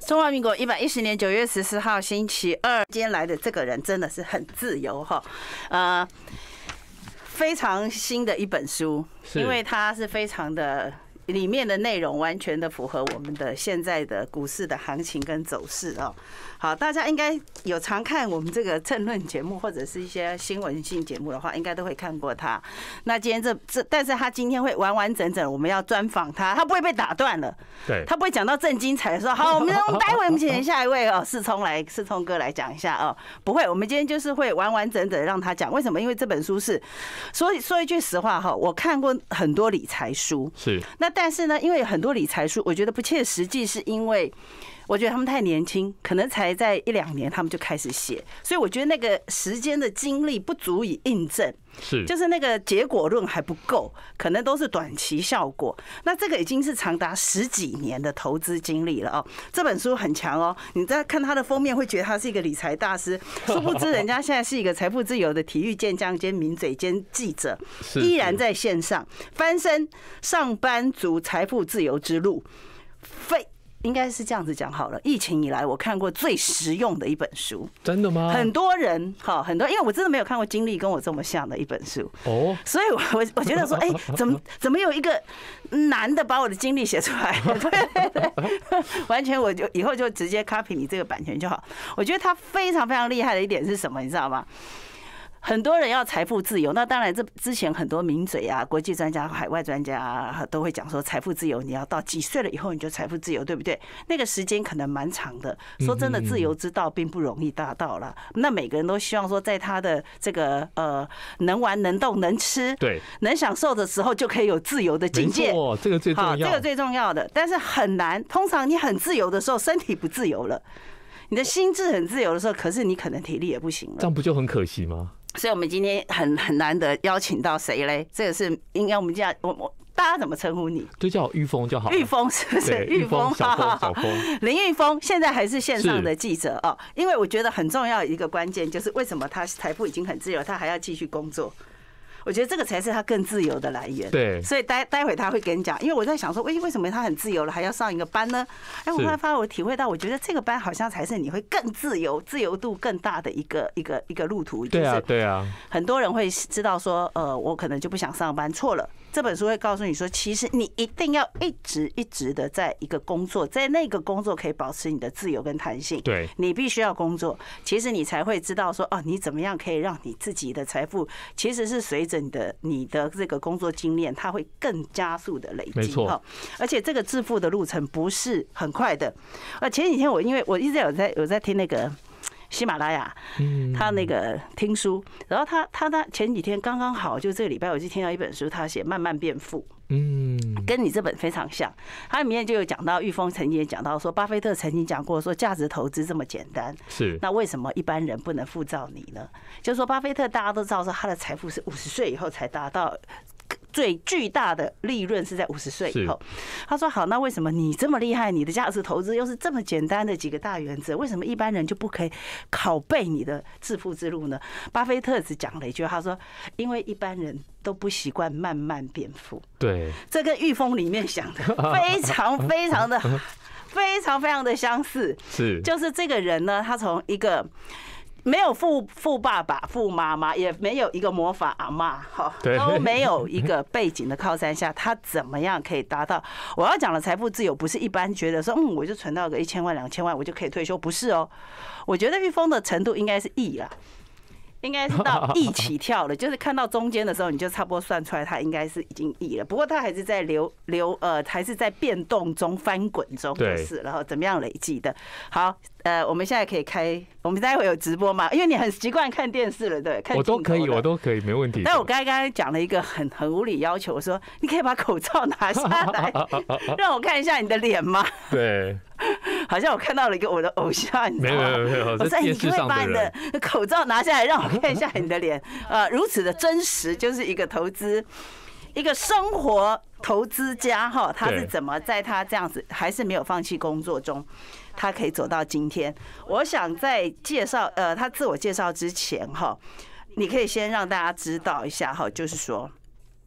中华民国110年9月14号星期二，今天来的这个人真的是很自由哈，非常新的一本书，因为它是非常的。里面的内容完全的符合我们的现在的股市的行情跟走势哦。好，大家应该有常看我们这个政论节目或者是一些新闻性节目的话，应该都会看过他。那今天但是他今天会完完整整，我们要专访他，他不会被打断了， 对， 他不会讲到正精彩说好，我们待会我们请下一位哦，世聪哥来讲一下哦，不会，我们今天就是会完完整整让他讲。为什么？因为这本书是说一句实话哈，我看过很多理财书， 是那。但是呢，因为很多理财书，我觉得不切实际，是因为我觉得他们太年轻，可能才在1-2年他们就开始写，所以我觉得那个时间的精力不足以印证，就是那个结果论还不够，可能都是短期效果。那这个已经是长达10几年的投资经历了哦。这本书很强哦，你在看它的封面会觉得他是一个理财大师，殊不知人家现在是一个财富自由的体育健将兼名嘴兼记者，依然在线上翻身上班族财富自由之路。应该是这样子讲好了。疫情以来，我看过最实用的一本书。真的吗？很多人，因为我真的没有看过经历跟我这么像的一本书哦，所以我觉得说，怎么有一个男的把我的经历写出来？对，完全我就以后就直接 copy 你这个版权就好。我觉得他非常非常厉害的一点是什么？你知道吗？很多人要财富自由，那当然这之前很多名嘴啊、国际专家、海外专家啊都会讲说，财富自由你要到几岁了以后你就财富自由，对不对？那个时间可能蛮长的。说真的，自由之道并不容易达到了。那每个人都希望说，在他的这个能玩、能动、能吃、对、能享受的时候，就可以有自由的境界。哦，这个最重要，这个最重要的。但是很难，通常你很自由的时候，身体不自由了。你的心智很自由的时候，可是你可能体力也不行了，这样不就很可惜吗？所以，我们今天很难得邀请到谁嘞？这个是应该我们这样，大家怎么称呼你？就叫玉峰就好。玉峰是不是？玉峰，小峰，林玉峰现在还是线上的记者哦。因为我觉得很重要一个关键就是为什么他财富已经很自由，他还要继续工作。我觉得这个才是他更自由的来源。对，所以待会他会跟你讲，因为我在想说，为什么他很自由了还要上一个班呢？我后来我体会到，我觉得这个班好像才是你会更自由、自由度更大的一个路途。对啊，对啊。很多人会知道说，我可能就不想上班，错了。这本书会告诉你说，其实你一定要一直的在一个工作，在那个工作可以保持你的自由跟弹性。对，你必须要工作，其实你才会知道说，你怎么样可以让你自己的财富，其实是随着你的这个工作经验，它会更加速的累积。没错，而且这个致富的路程不是很快的。前几天因为我一直有在听那个喜马拉雅，他那个听书，然后他前几天刚刚好，就这个礼拜我就听到一本书，他写《慢慢变富》，跟你这本非常像。他里面就有讲到，玉峰曾经也讲到说，巴菲特曾经讲过说，价值投资这么简单，是那为什么一般人不能复造你呢？就是说，巴菲特大家都知道说，他的财富是50岁以后才达到。最巨大的利润是在50岁以后。他说：“好，那为什么你这么厉害？你的价值投资又是这么简单的几个大原则，为什么一般人就不可以拷贝你的致富之路呢？”巴菲特只讲了一句，他说：“因为一般人都不习惯慢慢变富。”对，这跟玉峰里面想的非常非常的非常非常的相似。是，就是这个人呢，他从一个。没有富爸爸、富妈妈，也没有一个魔法阿嬷，都没有一个背景的靠山下，他怎么样可以达到？我要讲的财富自由，不是一般觉得说，我就存到个1000万、2000万，我就可以退休，不是哦。我觉得玉峰的程度应该是亿啦。应该是到亿起跳了，就是看到中间的时候，你就差不多算出来，它应该是已经亿了。不过它还是在还是在变动中、翻滚中，就是然后怎么样累积的。好，我们现在可以我们待会有直播嘛？因为你很习惯看电视了，对？我都可以，没问题。但我刚才讲了一个很无理要求，我说你可以把口罩拿下来，让我看一下你的脸吗？对。好像我看到了一个我的偶像，你知道吗？没有，我说你可以把你的口罩拿下来，让我看一下你的脸。如此的真实，就是一个投资，一个生活投资家哈，他是怎么在他这样子还是没有放弃工作中，他可以走到今天。我想在介绍他自我介绍之前哈，你可以先让大家知道一下哈，就是说。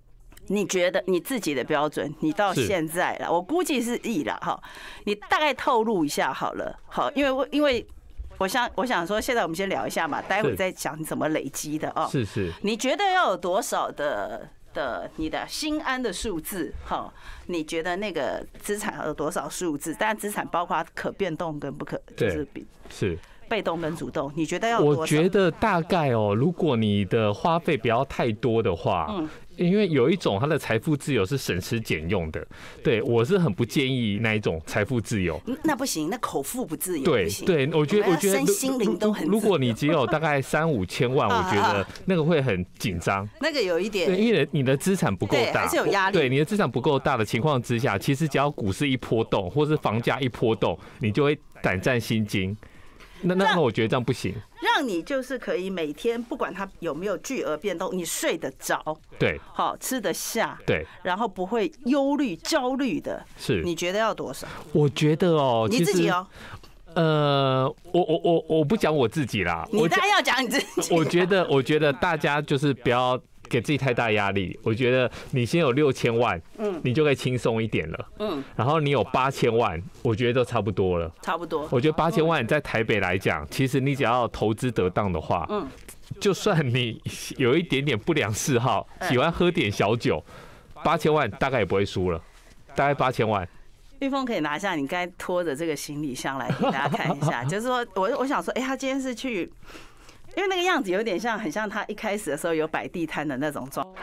你觉得你自己的标准，你到现在了，我估计是亿了哈，你大概透露一下好了，好，因为我想说，现在我们先聊一下嘛，待会再讲怎么累积的哦。 是， 你觉得要有多少的你的心安的数字？哈，你觉得那个资产有多少数字？当然，资产包括可变动跟不可，就是是。 被动跟主动，你觉得要多少？ 我觉得大概如果你的花费不要太多的话，因为有一种它的财富自由是省吃俭用的，对我是很不建议那一种财富自由。 那不行，那口腹不自由。 对，我觉得身心灵都很自由。 如果你只有大概3-5千万，我觉得那个会很紧张。 那个有一点， 对，因为你的资产不够大， 还是有压力。 对，你的资产不够大的情况之下，其实只要股市一波动，或是房价一波动，你就会胆战心惊。那我觉得这样不行， 让你就是可以每天不管它有没有巨额变动，你睡得着， 对， 好吃得下， 对， 然后不会忧虑、焦虑的， 是， 你觉得要多少？ 我觉得你自己我不讲我自己啦， 你当然要讲你自己。 我觉得大家就是不要给自己太大压力。我觉得你先有6000万，你就可以轻松一点了，然后你有8000万，我觉得都差不多了， 差不多。 我觉得8000万在台北来讲，其实你只要投资得当的话，就算你有一点点不良嗜好，喜欢喝点小酒，8000万大概也不会输了，大概8000万。 玉峰可以拿下你该拖着这个行李箱来给大家看一下，就是说我想说，他今天是去。因为那个样子有点像，很像他一开始的时候有摆地摊的那种状态。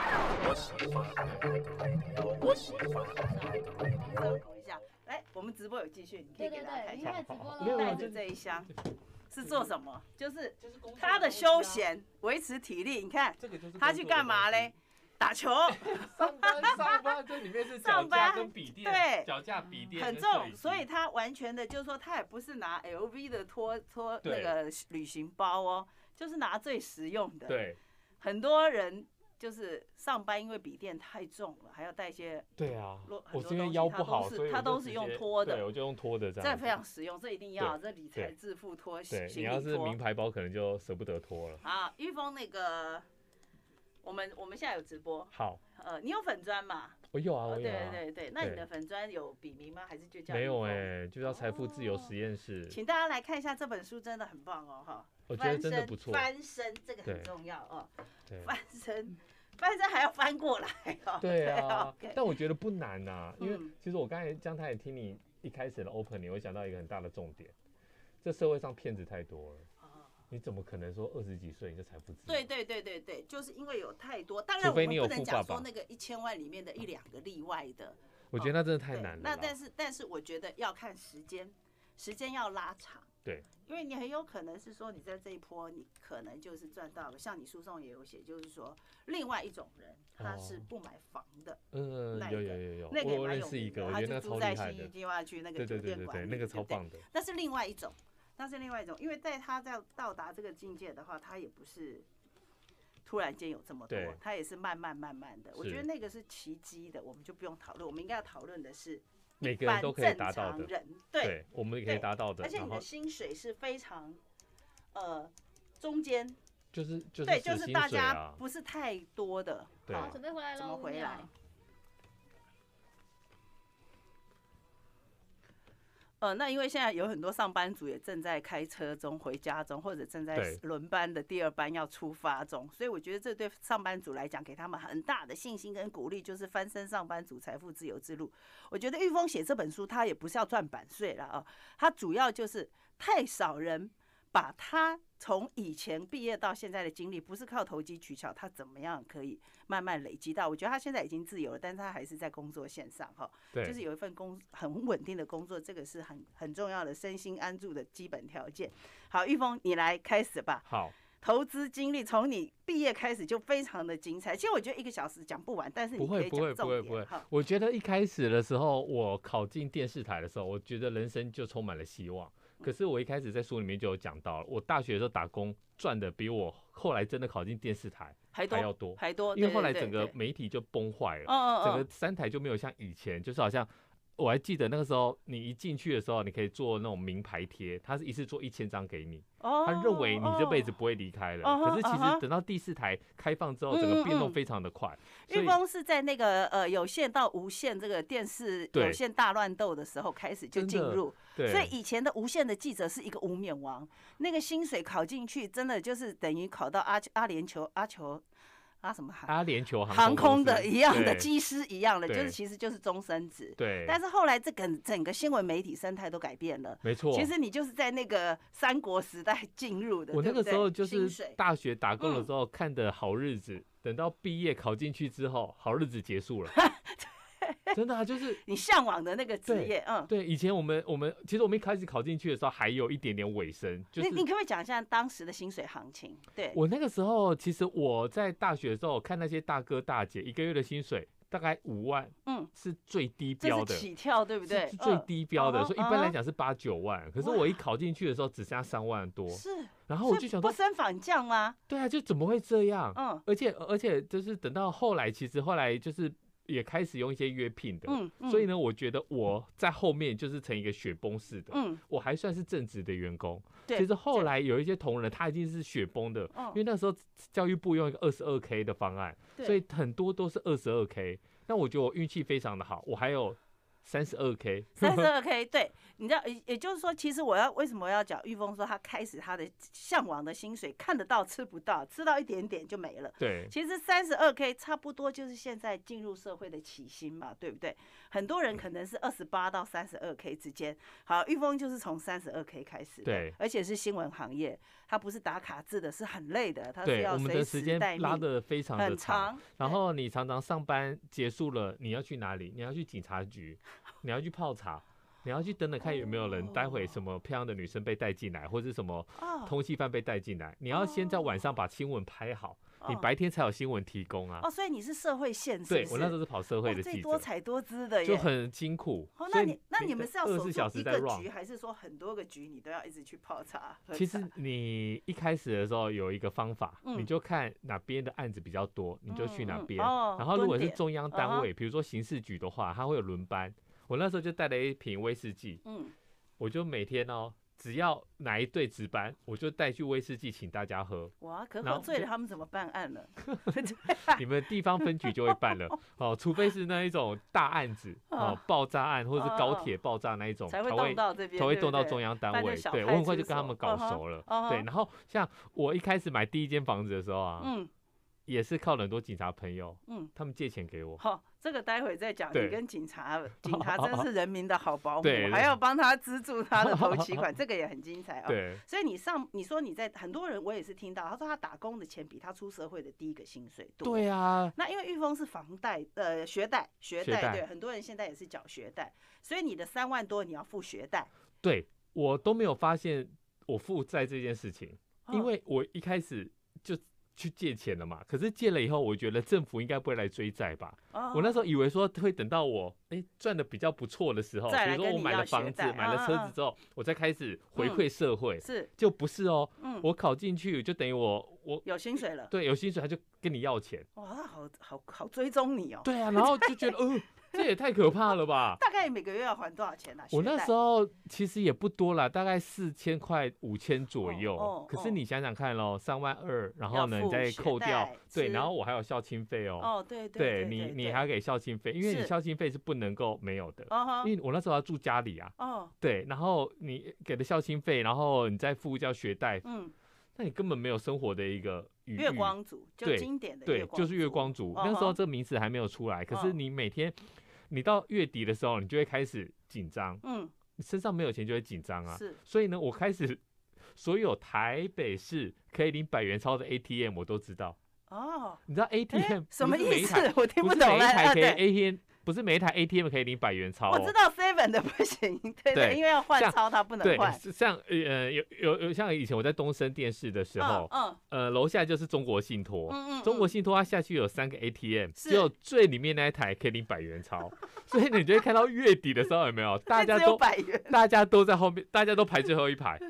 来，我们直播有继续，你可以给大家看一下。你带着这一箱是做什么？就是他的休闲，维持体力。你看，他去干嘛嘞？打球。 上班，这里面是脚架跟笔电，对，脚架、笔电很重，所以他完全的就是说，他也不是拿 LV 的拖那个旅行包哦。就是拿最实用的。 对， 很多人就是上班，因为笔电太重了，还要带一些。 对啊，我是因为腰不好， 他都是用拖的。 对，我就用拖的这样。 这非常实用，这一定要，这理财致富拖。 对，你要是名牌包，可能就舍不得拖了。 好，玉峰那个，我们现在有直播。 好。 你有粉专吗？ 我有啊，我有啊。 对，那你的粉专有笔名吗？还是就叫？ 没有就叫财富自由实验室。 请大家来看一下这本书，真的很棒哦，哈。 我觉得真的不错。 翻身这个很重要哦。翻身还要翻过来哦。 对啊。但我觉得不难呐，因为其实我刚才江太也听你一开始的 opening， 我想到一个很大的重点，这社会上骗子太多了。你怎么可能说20几岁你就财富自由？ 对，就是因为有太多。当然我们不能讲说那个1000万里面的1-2个例外的。 我觉得那真的太难了。 那但是我觉得要看时间要拉长。 对， 因为你很有可能是说你在这一波，你可能就是赚到了。像你书上也有写，就是说另外一种人他是不买房的。 有， 那个我认识一个，我觉得那超厉害的。他就住在信义计划区那个酒店管理， 那个超棒的。 那是另外一种，因为在他在到达这个境界的话，他也不是突然间有这么多，他也是慢慢的。我觉得那个是奇迹的，我们就不用讨论。我们应该要讨论的是。 每个人都可以达到的， 对， 我们也可以达到的。 而且你的薪水是非常，中间， 就是对，就是大家不是太多的。 好，准备回来了， 怎么回来？那因为现在有很多上班族也正在开车中回家中，或者正在轮班的第2班要出发中，所以我觉得这对上班族来讲，给他们很大的信心跟鼓励，就是翻身上班族财富自由之路。我觉得玉峰写这本书，他也不是要赚版税了啊，他主要就是太少人把他从以前毕业到现在的经历，不是靠投机取巧，他怎么样可以慢慢累积到？我觉得他现在已经自由了，但是他还是在工作线上哈，就是有一份很稳定的工作，这个是很重要的身心安住的基本条件。好，玉峰，你来开始吧。 好， 投资经历从你毕业开始就非常的精彩。其实我觉得1个小时讲不完，但是你可以讲重点。 不会。我觉得一开始的时候，我考进电视台的时候，我觉得人生就充满了希望。可是我一开始在书里面就有讲到了，我大学的时候打工赚的比我后来真的考进电视台还要多，因为后来整个媒体就崩坏了，整个3台就没有像以前，就是好像我还记得那个时候，你一进去的时候，你可以做那种名牌贴，他是一次做1000张给你，他认为你这辈子不会离开了。可是其实等到第4台开放之后，整个变动非常的快。 裕丰是在那个有线到无线这个电视有线大乱斗的时候开始就进入，所以以前的无线的记者是一个无冕王，那个薪水考进去真的就是等于考到阿联酋什么阿联酋航空的一样的机师一样的，就是其实就是终身制。 对。 但是后来这个整个新闻媒体生态都改变了。 没错。 其实你就是在那个三国时代进入的。 我那个时候就是大学打工的时候看的好日子，等到毕业考进去之后，好日子结束了。真的啊，就是你向往的那个职业。 对，以前我们其实我们一开始考进去的时候还有一点点尾声，就是你可不可以讲一下当时的薪水行情？对， 我那个时候其实我在大学的时候看那些大哥大姐一个月的薪水大概5万，是最低标的， 这是起跳对不对？ 是最低标的，所以一般来讲是8、9万，可是我一考进去的时候只剩下3万多， 是， 然后我就想说不升反降吗？ 对啊，就怎么会这样？而且就是等到后来，其实后来就是也开始用一些约聘的，所以呢，我觉得我在后面就是成一个雪崩式的，我还算是正职的员工。其实后来有一些同仁他已经是雪崩的，因为那时候教育部用一个22K 的方案，所以很多都是22K。那我觉得我运气非常的好，我还有32K， 对，你知道，也就是说，其实为什么我要讲裕丰说他开始他的向往的薪水看得到吃不到，吃到一点点就没了。 对， 其实32K 差不多就是现在进入社会的起薪嘛，对不对？很多人可能是28到32K 之间。好，裕丰就是从32K 开始的， 对， 而且是新闻行业，它不是打卡制的，是很累的，它是要我们的时间拉得非常的长，然后你常常上班结束了，你要去哪里？你要去警察局。你要去泡茶，你要去等等看有没有人待会什么漂亮的女生被带进来，或者什么通缉犯被带进来，你要先在晚上把新闻拍好，你白天才有新闻提供啊。 所以你是社会线是不是？ 对，我那时候是跑社会的记者， 最多彩多姿的耶， 就很辛苦。 那你们是要守住一个局，还是说很多个局你都要一直去泡茶？ 其实你一开始的时候有一个方法，你就看哪边的案子比较多，你就去哪边。然后如果是中央单位，比如说刑事局的话，它会有轮班。我那时候就带了一瓶威士忌，我就每天只要哪一队值班，我就带去威士忌请大家喝。 哇，可喝醉了他们怎么办案了？ 你们地方分局就会办了除非是那一种大案子爆炸案或者是高铁爆炸那一种， 才会动到这边， 才会动到中央单位。对，我很快就跟他们搞熟了。对，然后像我一开始买第一间房子的时候啊，也是靠很多警察朋友，他们借钱给我。 好，这个待会再讲。你跟警察真是人民的好保姆，还要帮他资助他的头期款，这个也很精彩对， 所以你说你在很多人，我也是听到，他说他打工的钱比他出社会的第一个薪水多。 对啊， 那因为裕丰是房贷，学贷，对，很多人现在也是缴学贷，所以你的3万多你要付学贷。 对，我都没有发现我负债这件事情，因为我一开始就去借钱了嘛，可是借了以后，我觉得政府应该不会来追债吧。我那时候以为说会等到我赚的比较不错的时候，比如说我买了房子、买了车子之后，我再开始回馈社会。 是， 就不是我考进去就等于我有薪水了。 对，有薪水他就跟你要钱。 哇，他好追踪你哦。 对啊，然后就觉得这也太可怕了吧！ 大概每个月要还多少钱啊？ 我那时候其实也不多啦，大概4000块、5000左右。可是你想想看咯，3万2，然后呢你再扣掉，对，然后我还有孝亲费对，你还要给孝亲费，因为你孝亲费是不能够没有的，因为我那时候要住家里啊。对，然后你给的孝亲费，然后你再付叫学贷，那你根本没有生活的一个余裕。 月光族，就经典的月光族， 对，就是月光族。那时候这个名词还没有出来，可是你每天。你到月底的时候，你就会开始紧张，你身上没有钱就会紧张啊。 是， 所以呢，我开始所有台北市可以领100元钞的 ATM 我都知道。你知道 ATM 什么意思？我听不懂。 不是每一台可以 ATM，不是每一台 ATM 可以领100元钞。 我知道 7 的不行，对，因为要换钞，它不能换。 对，像有像以前我在东森电视的时候，楼下就是中国信托，中国信托它下去有3个 ATM， 只有最里面那一台可以领100元钞，所以你就会看到月底的时候有没有大家都在后面，大家都排最后一排。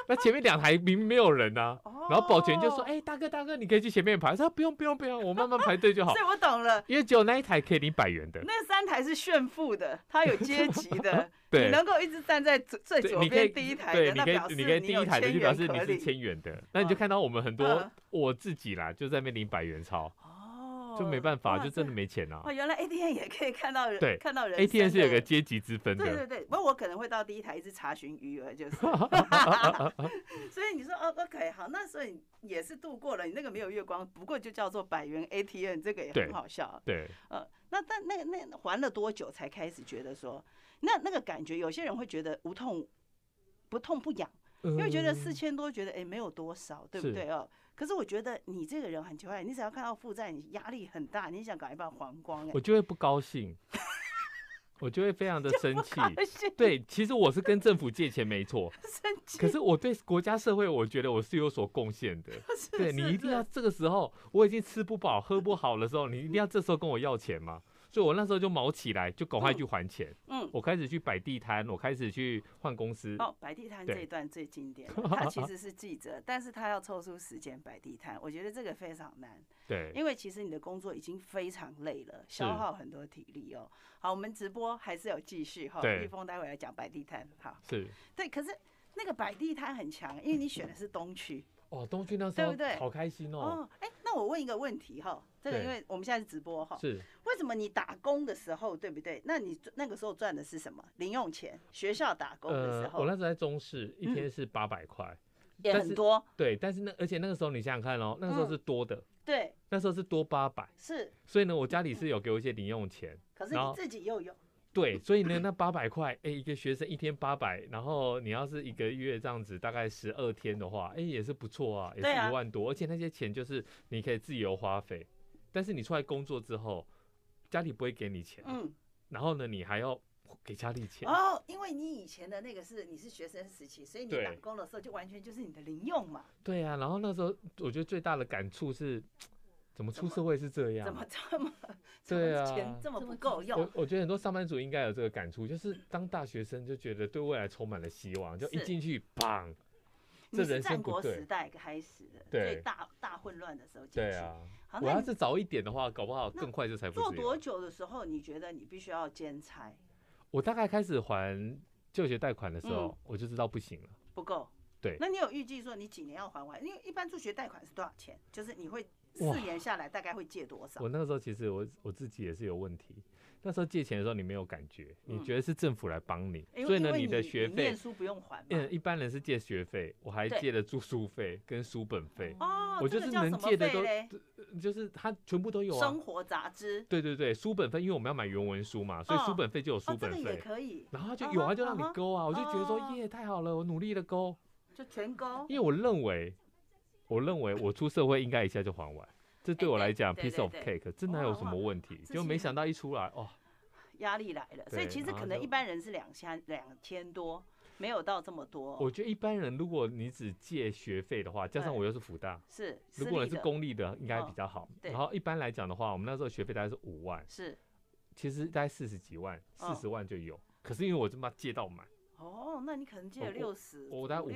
那前面2台明明没有人啊，然后保全就说：“大哥，你可以去前面排。”他说：“不用，我慢慢排队就好。” 所以我懂了， 因为只有那一台可以领100元的， 那3台是炫富的，它有阶级的。 对， 你能够一直站在最左边第一台的，那表示你可以第一台的，就表示你是 1000 1000元的。那你就看到我们很多我自己啦，就在那边领100元钞。就没办法，就真的没钱啊！ 原来 ATM 也可以看到人， 对， 看到人。 ATM 是有个阶级之分的。 对，不过我可能会到第一台一直查询余额，就是。所以你说OK 好，那所以也是度过了你那个没有月光，不过就叫做100元 ATM， 这个也很好笑。 对， 那还了多久才开始觉得说，那个感觉，有些人会觉得不痛不痒。因为觉得4000多，觉得没有多少，对不对哦？可是我觉得你这个人很奇怪，你只要看到负债，你压力很大，你想赶快把它还光， 我就会不高兴，我就会非常的生气。对，其实我是跟政府借钱没错，可是我对国家社会，我觉得我是有所贡献的。对，你一定要这个时候，我已经吃不饱喝不好的时候，你一定要这时候跟我要钱吗？所以我那时候就毛起来，就赶快去还钱。我开始去摆地摊，我开始去换公司。 摆地摊这一段最经典。他其实是记者，但是他要抽出时间摆地摊，我觉得这个非常难。 对， 因为其实你的工作已经非常累了，消耗很多体力哦。好，我们直播还是有继续哈。玉峰待会来讲摆地摊。好， 是。 对，可是那个摆地摊很强，因为你选的是东区。 东区那时候对不对？ 好开心哦。 那我问一个问题哈，这个因为我们现在是直播哈， 是为什么你打工的时候，对不对？那你那个时候赚的是什么？零用钱？学校打工的时候， 我那时候在中视，一天是800块， 也很多。 对，但是而且那个时候你想想看哦，那个时候是多的， 对， 那时候是多800， 是。 所以呢，我家里是有给我一些零用钱， 可是你自己又有。 对，所以呢，那800块，一个学生一天800，然后你要是一个月这样子，大概12天的话，也是不错啊，也是1万多，而且那些钱就是你可以自由花费。但是你出来工作之后，家里不会给你钱，然后呢，你还要给家里钱因为你以前的那个你是学生时期，所以你打工的时候就完全就是你的零用嘛。 对啊，然后那时候我觉得最大的感触是。怎么出社会是这样？ 怎么这么钱这么不够用？ 我觉得很多上班族应该有这个感触，就是当大学生就觉得对未来充满了希望，就一进去，砰！ 这人生不对。战国时代开始的，最大混乱的时候进去。对啊， 我要是早一点的话，搞不好更快就财富自由。 做多久的时候，你觉得你必须要兼差？ 我大概开始还就学贷款的时候，我就知道不行了， 不够。 对， 那你有预计说你几年要还完？因为一般助学贷款是多少钱？就是你会4年下来大概会借多少？ 我那个时候其实我自己也是有问题。那时候借钱的时候你没有感觉，你觉得是政府来帮你，所以呢你的学费念书不用还嘛。 一般人是借学费，我还借了住宿费跟书本费。 我就是能借的都就是他全部都有啊。 生活杂志。 对，书本费因为我们要买原文书嘛，所以书本费就有书本费。 这个也可以。 然后就有就让你勾啊，我就觉得说耶太好了，我努力的勾。 就全勾， 因为我认为我出社会应该一下就还完，这对我来讲 piece of cake， 真的有什么问题？就没想到一出来， 压力来了。所以其实可能一般人是2000多，没有到这么多。 我觉得一般人如果你只借学费的话，加上我又是辅大， 是如果你是公立的，应该比较好。然后一般来讲的话，我们那时候学费大概是5万， 是， 其实大概40几万，40万就有。可是因为我这么借到满。 那你可能借了60， 我大概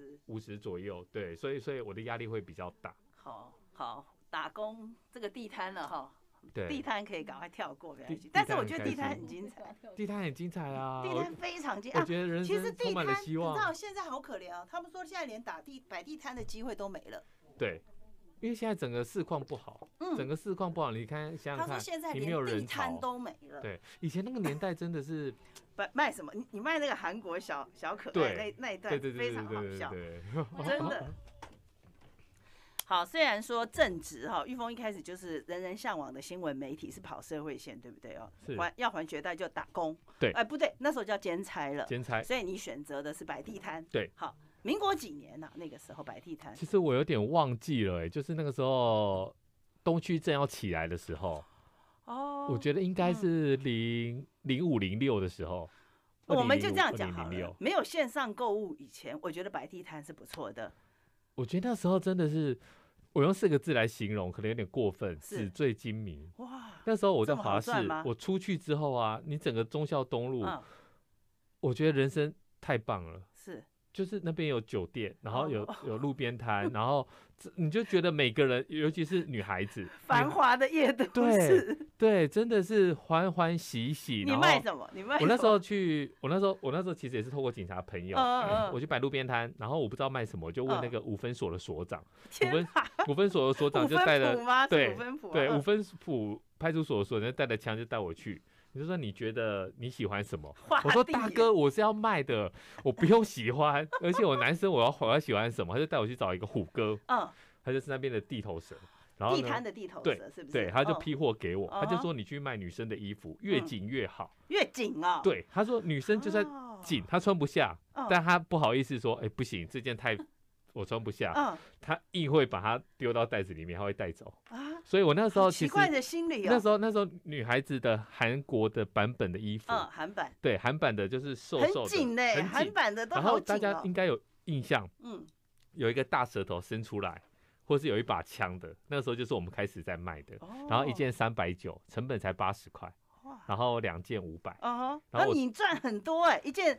50左右，对，所以我的压力会比较大。 好，打工这个地摊了哈， 对， 地摊可以赶快跳过，不要去。但是我觉得地摊很精彩， 地摊很精彩啊， 地摊非常精彩。 我觉得人生充满了希望。 你知道现在好可怜啊，他们说现在连摆地摊的机会都没了。 对。因为现在整个市况不好，整个市况不好，你看想想看， 他说现在连地摊都没了。 对，以前那个年代真的是卖什么？你卖那个韩国小可爱那一段非常好笑，真的。好，虽然说正职哈，玉峰一开始就是人人向往的新闻媒体，是跑社会线，对不对哦？要还学贷就打工， 对， 不对，那时候叫兼差了， 兼差， 所以你选择的是摆地摊， 对， 好。民国几年啊？那个时候摆地摊， 其实我有点忘记了，就是那个时候东区正要起来的时候，我觉得应该是05、06的时候。 我们就这样讲好了。没有线上购物以前，我觉得摆地摊是不错的。 我觉得那时候真的是，我用4个字来形容，可能有点过分，纸醉金迷。哇！那时候我在华视，我出去之后啊，你整个忠孝东路，我觉得人生太棒了。 是。 就是那边有酒店，然后有路边摊，然后你就觉得每个人，尤其是女孩子， 繁华的夜都市， 对，真的是欢欢喜喜。 你卖什么？你卖什么？ 我那时候其实也是透过警察朋友，我去摆路边摊，然后我不知道卖什么，就问那个五分所的所长，五分所的所长就带了对五分埔派出所的所长带着枪就带我去。你就说你觉得你喜欢什么？我说大哥，我是要卖的，我不用喜欢，而且我男生我要喜欢什么？他就带我去找一个虎哥，他就是那边的地头蛇，然后地摊的地头蛇是不是？ 对，他就批货给我，他就说你去卖女生的衣服，越紧越好， 越紧啊。 对，他说女生就算紧，她穿不下，但他不好意思说，不行，这件太。我穿不下，他硬会把它丢到袋子里面，他会带走啊。所以我那时候奇怪的心理那时候女孩子的韩国的版本的衣服， 韩版对韩版的就是瘦瘦的， 很紧嘞，韩版的都好紧。 然后大家应该有印象，有一个大舌头伸出来，或是有一把枪的，那个时候就是我们开始在卖的。然后一件390，成本才80块。然后2件500， 然后你赚很多一件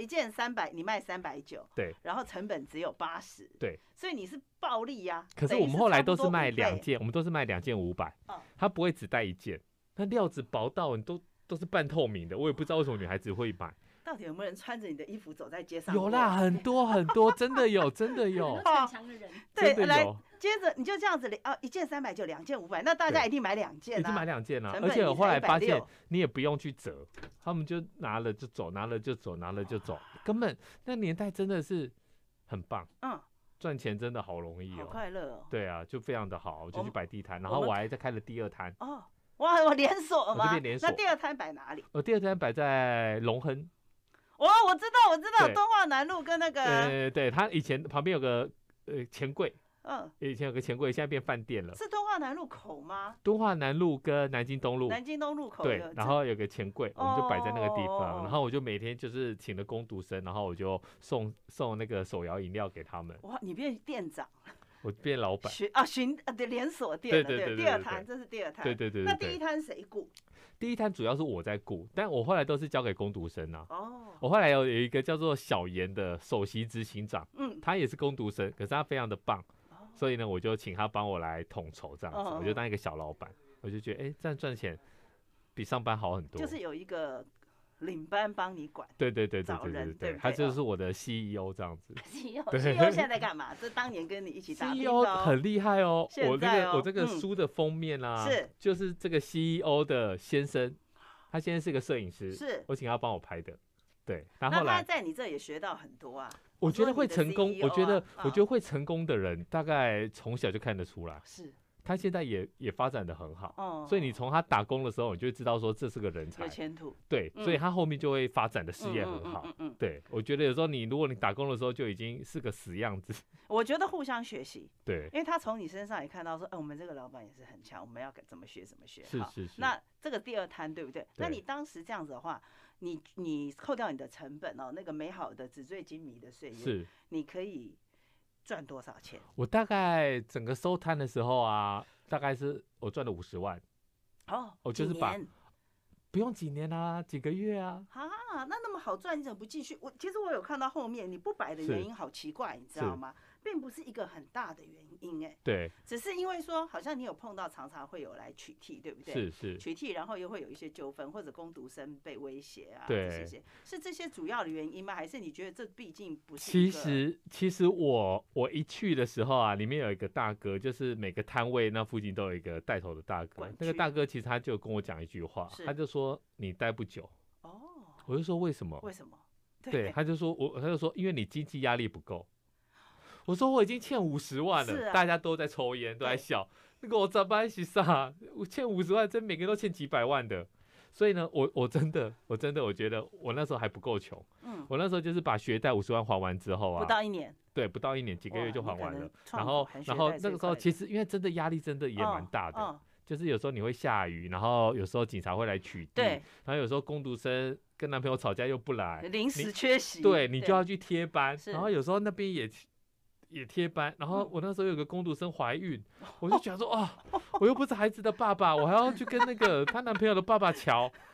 300，你卖390， 对， 然后成本只有80， 对， 所以你是暴利呀。 可是我们后来都是卖2件，我们都是卖2件500，他不会只带1件，那料子薄到你都是半透明的，我也不知道为什么女孩子会买。 到底有没有人穿着你的衣服走在街上？ 有啦，很多很多，真的有，真的有。 逞强的人， 对，来，接着你就这样子，1件300就2件500，那大家一定买2件啊， 一定买2件啊。而且我后来发现，你也不用去折，他们就拿了就走，拿了就走，拿了就走，根本那年代真的是很棒，赚钱真的好容易好快乐哦。 对啊，就非常的好，我就去摆地摊，然后我还在开了第2摊。 哇，我连锁吗？ 我这边连锁。 那第2摊摆哪里？ 我第2摊摆在隆亨。 我知道，敦化南路跟那个， 对，他以前旁边有个钱柜，以前有个钱柜，现在变饭店了。 是敦化南路口吗？ 敦化南路跟南京东路， 南京东路口对，然后有个钱柜，我们就摆在那个地方，然后我就每天就是请了工读生，然后我就送那个手摇饮料给他们。 哇，你变店长。 我变老板对，连锁店， 对， 第2摊，这是第2摊， 对。 那第1摊谁顾？ 第1摊主要是我在顾，但我后来都是交给工读生啊。我后来有一个叫做小严的首席执行长，他也是工读生，可是他非常的棒，所以呢，我就请他帮我来统筹这样子，我就当一个小老板，我就觉得这样赚钱比上班好很多， 就是有一个领班帮你管， 对，他就是我的 CEO 这样子。CEO 现在在干嘛？这当年跟你一起打拼的 CEO 很厉害哦。我这个书的封面啊，就是这个 CEO 的先生，他现在是个摄影师， 是我请他帮我拍的。对， 然后后来他在你这也学到很多啊。 我觉得会成功，我觉得会成功的人，大概从小就看得出来。 是。 他现在也发展的很好，所以你从他打工的时候，你就会知道说这是个人才， 有前途。 对，所以他后面就会发展的事业很好。对，我觉得有时候如果你打工的时候就已经是个死样子， 我觉得互相学习。 对， 因为他从你身上也看到说，我们这个老板也是很强，我们要怎么学怎么学。 是。 那这个第2摊对不对？那你当时这样子的话，你扣掉你的成本那个美好的纸醉金迷的岁月， 是， 你可以赚多少钱？ 我大概整个收摊的时候啊，大概是我赚了50万。我就是不用几年啊，几个月啊。 那么好赚，你怎么不继续？其实我有看到后面你不摆的原因好奇怪，你知道吗？并不是一个很大的原因， 对， 只是因为说好像你有碰到常常会有来取缔，对不对？ 是取缔，然后又会有一些纠纷，或者工读生被威胁啊， 对， 是这些主要的原因吗？还是你觉得这毕竟不是一个？ 其实我一去的时候啊，里面有一个大哥，就是每个摊位那附近都有一个带头的大哥，那个大哥其实他就跟我讲一句话，他就说你待不久。我就说为什么？ 为什么？ 对，他就说因为你经济压力不够。我说我已经欠50万了，大家都在抽烟，都在笑。那个我咋办？是啥？我欠50万，真每个人都欠几百万的。所以呢，我真的，我觉得我那时候还不够穷。我那时候就是把学贷50万还完之后啊， 不到1年， 对，不到1年，几个月就还完了。然后那个时候其实因为真的压力真的也蛮大的，就是有时候你会下雨，然后有时候警察会来取缔，然后有时候工读生跟男朋友吵架又不来， 临时缺席， 对你就要去贴班，然后有时候那边也贴班，然后我那时候有个工读生怀孕，我就想说我又不是孩子的爸爸，我还要去跟那个她男朋友的爸爸瞧，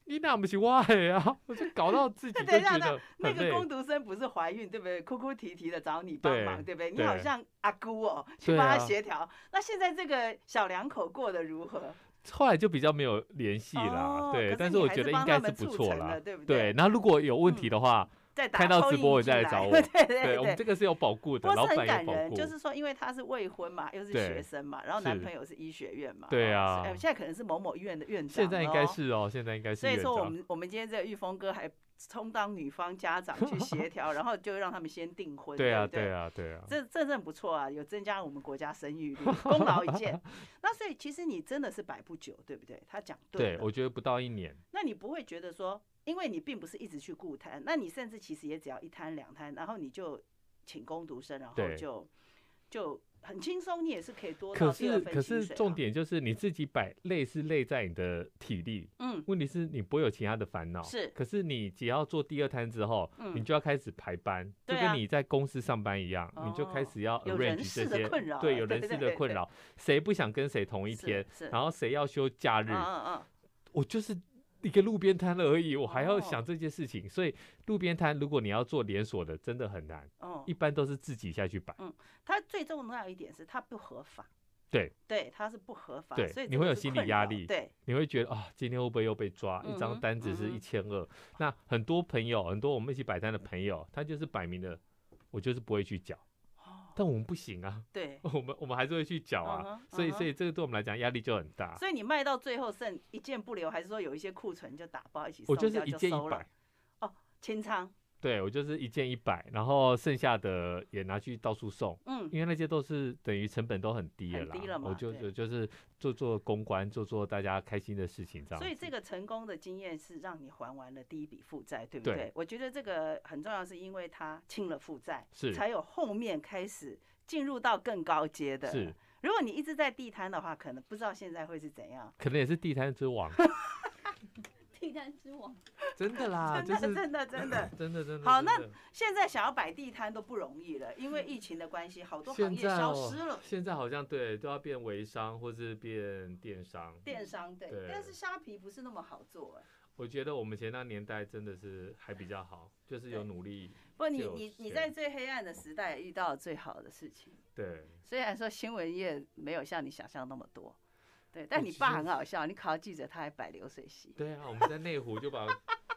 你那不是我的啊，我就搞到自己就等一下， 觉得那个很累。 工读生不是怀孕对不对？哭哭啼啼的找你帮忙，对不对？ 对你好像阿姑哦，去帮他协调。那现在这个小两口过得如何？ 后来就比较没有联系啦，对，但是我觉得应该是不错啦， 对不对？ 然后如果有问题的话，看到直播我再来找我。 对， 我们这个是有保固的，老板有保固。 就是说，因为他是未婚嘛，又是学生嘛，然后男朋友是医学院嘛， 对啊， 现在可能是某某医院的院长， 现在应该是哦，现在应该是。 所以说，我们今天这个玉峰哥还充当女方家长去协调，然后就让他们先订婚。 对啊， 对啊， 这真的不错啊，有增加我们国家生育率，功劳一件。那所以其实你真的是摆不久，对不对？他讲对了， 对，我觉得不到1年。 那你不会觉得说，因为你并不是一直去顾摊，那你甚至其实也只要1摊2摊，然后你就请工读生，然后就很轻松，你也是可以多到第2份薪水。 可是重点就是你自己摆累是累在你的体力，问题是你不会有其他的烦恼。 是， 可是你只要做第2摊之后，你就要开始排班，就跟你在公司上班一样，你就开始要 arrange 这些，对，有人事的困扰，谁不想跟谁同一天，然后谁要休假日，我就是一个路边摊而已，我还要想这件事情，所以路边摊如果你要做连锁的，真的很难。一般都是自己下去摆。 它最重要一点是它不合法。 对， 它是不合法， 对， 所以你会有心理压力。 对， 你会觉得今天会不会又被抓？一张单子是1200。那很多朋友，很多我们一起摆摊的朋友，他就是摆明了，我就是不会去缴。但我们不行啊， 对， 我们还是会去缴啊，所以这个对我们来讲压力就很大。 所以你卖到最后剩1件不留，还是说有一些库存就打包一起收掉就收了？我就是1件100。 清仓。 对，我就是1件100，然后剩下的也拿去到处送。因为那些都是等于成本都很低了啦，我就是做公关，做大家开心的事情这样。 所以这个成功的经验是让你还完了第1笔负债，对不对？对，我觉得这个很重要，是因为他清了负债，才有后面开始进入到更高阶的。 是， 如果你一直在地摊的话，可能不知道现在会是怎样。 可能也是地摊之王。 地摊之王， 真的啦， 真的。好，那现在想要摆地摊都不容易了，因为疫情的关系，好多行业消失了。 现在好像对都要变微商或是变电商。 对，但是虾皮不是那么好做。 我觉得我们前那年代真的是还比较好，就是有努力。 不，你在最黑暗的时代遇到最好的事情。 对， 虽然说新闻业没有像你想象那么多。对，但你爸很好笑，你考到记者他还摆流水席。 对啊，我们在内湖就把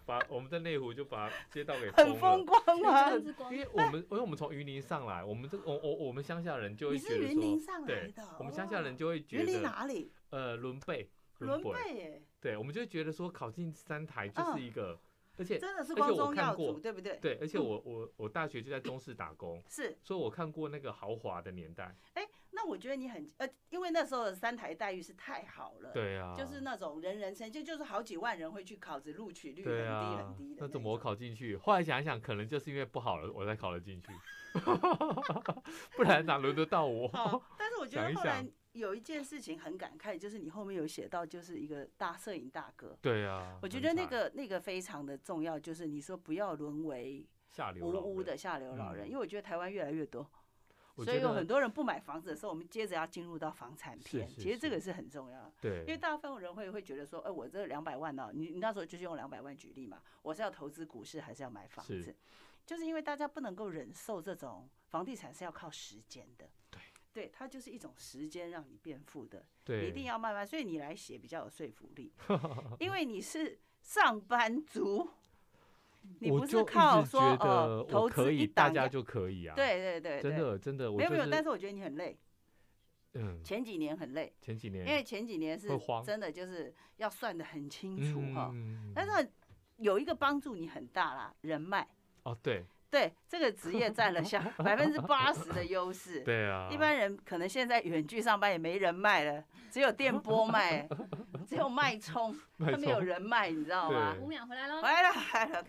街道给很风光吗？ 因为我们从云林上来，我们乡下人就会觉得说， 你是云林上来的， 对，我们乡下人就会觉得云林哪里？ 伦贝耶。 对，我们就会觉得说考进3台就是一个。而且真的是光宗耀祖，对不对？ 对，而且我大学就在中视打工， 是， 所以我看过那个豪华的年代。 那我觉得你很因为那时候的3台待遇是太好了， 对啊， 就是那种人人称，就是好几万人会去考，只录取率很低的。 那怎么我考进去？后来想一想，可能就是因为不好了，我才考了进去，不然哪轮得到我？ 但是我觉得后来有一件事情很感慨，就是你后面有写到，就是一个大摄影大哥。 对啊， 我觉得那个非常的重要，就是你说不要沦为无辜的下流老人，因为我觉得台湾越来越多，所以有很多人不买房子的时候，我们接着要进入到房产片，其实这个是很重要的。 对， 因为大部分人会觉得说，我这200万呢，你那时候就是用200万举例嘛，我是要投资股市还是要买房子？就是因为大家不能够忍受这种房地产是要靠时间的。对，它就是一种时间让你变富的，你一定要慢慢，所以你来写比较有说服力，因为你是上班族，你不是靠说投资一档， 大家就可以啊。 对， 真的， 没有，但是我觉得你很累。前几年很累， 因为前几年是真的就是要算得很清楚哈。但是有一个帮助你很大啦，人脉。对，这个职业占了像80%的优势。 对啊， 一般人可能现在远距上班也没人脉了，只有电波脉，只有脉冲，他没有人脉，你知道吗 ？5秒回来了， 回来了。